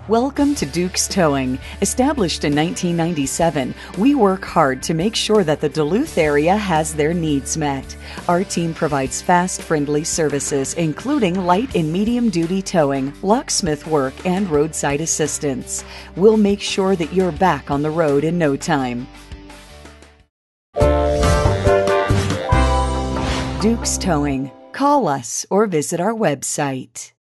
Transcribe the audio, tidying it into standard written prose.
Welcome to Duke's Towing. Established in 1997, we work hard to make sure that the Duluth area has their needs met. Our team provides fast, friendly services, including light and medium-duty towing, locksmith work, and roadside assistance. We'll make sure that you're back on the road in no time. Duke's Towing. Call us or visit our website.